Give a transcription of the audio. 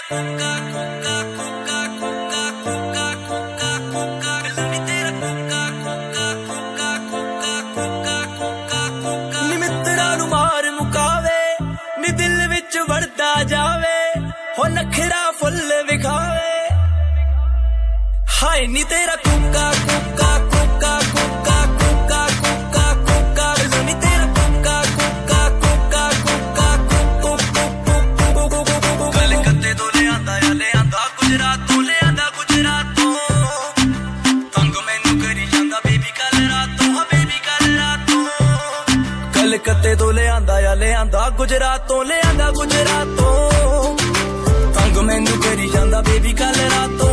Coca कोका कोका कोका कोका कोका कोका गल्लू नी तेरा कोका कोका कोका कोका कोका कोका कोका नी मित्रा नू मार मुकावे नी दिल विच वड़दा जावे हो नखरा फुल विखावे हाय नी तेरा कोका कोका कोका कोका कोका कोका कोका गल्लू नी तेरा कोका कोका कोका कोका कोका कलकत्ते तो ले आंदा गुजरात तो ले आंदा गुजरातों तंग मैनू करी जांदा बेबी कल रातों हाँ बेबी कल रातों कलकत्ते तो ले आंदा गुजरात तो ले आंदा गुजरातों तंग मैनू करी जांदा बेबी कल रातों